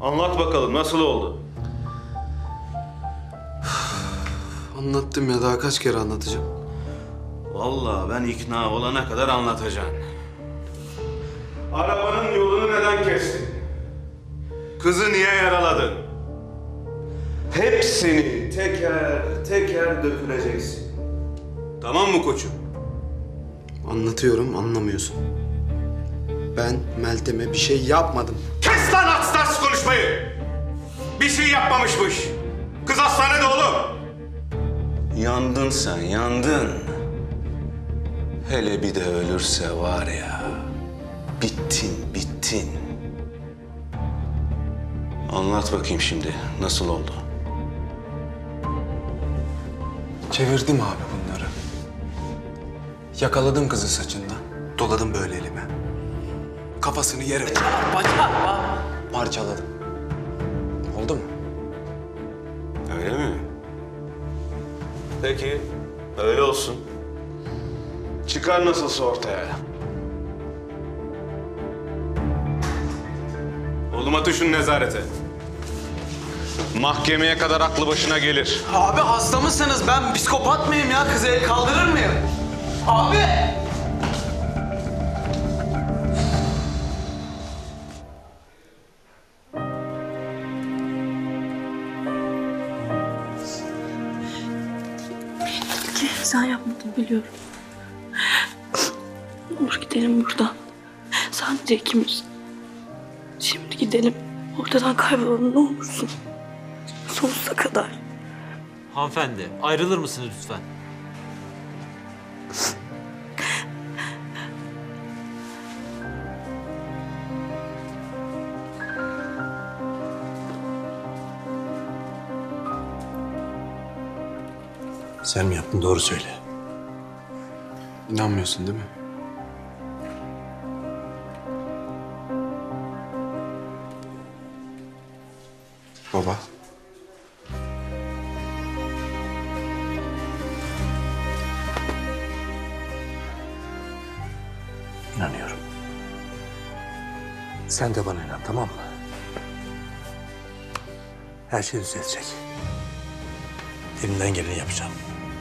Anlat bakalım, nasıl oldu? Anlattım ya, daha kaç kere anlatacağım. Vallahi ben ikna olana kadar anlatacaksın. Arabanın yolunu neden kestin? Kızı niye yaraladın? Hepsini teker teker döküleceksin. Tamam mı koçum? Anlatıyorum, anlamıyorsun. Ben Meltem'e bir şey yapmadım. Kes lan atsız konuşmayı! Bir şey yapmamışmış. Kız hastanede oğlum. Yandın sen, yandın. Hele bir de ölürse var ya, bittin, bittin. Anlat bakayım şimdi, nasıl oldu? Çevirdim abi bunları. Yakaladım kızı saçından. Doladım böyle elime. Kafasını yere parçaladım. Oldu mu? Öyle mi? Peki, öyle olsun. Çıkar nasılsa ortaya. Oğlum atın şunu nezarete. Mahkemeye kadar aklı başına gelir. Abi hasta mısınız? Ben psikopat mıyım ya? Kızı el kaldırır mıyım? Abi! Sen yapmadın biliyorum. Olur gidelim buradan. Sadece ikimiz. Şimdi gidelim. Ortadan kaybolalım ne olursun. Sonsuza kadar. Hanımefendi, ayrılır mısınız lütfen? Sen mi yaptın? Doğru söyle. İnanmıyorsun değil mi? Baba. İnanıyorum. Sen de bana inan, tamam mı? Her şey düzelecek. Elimden geleni yapacağım.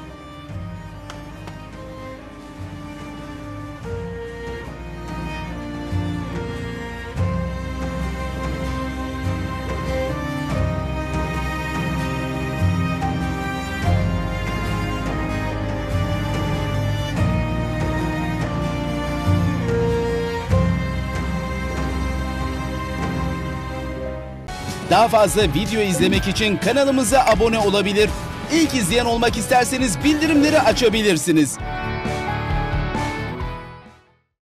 Daha fazla video izlemek için kanalımıza abone olabilir. İlk izleyen olmak isterseniz bildirimleri açabilirsiniz.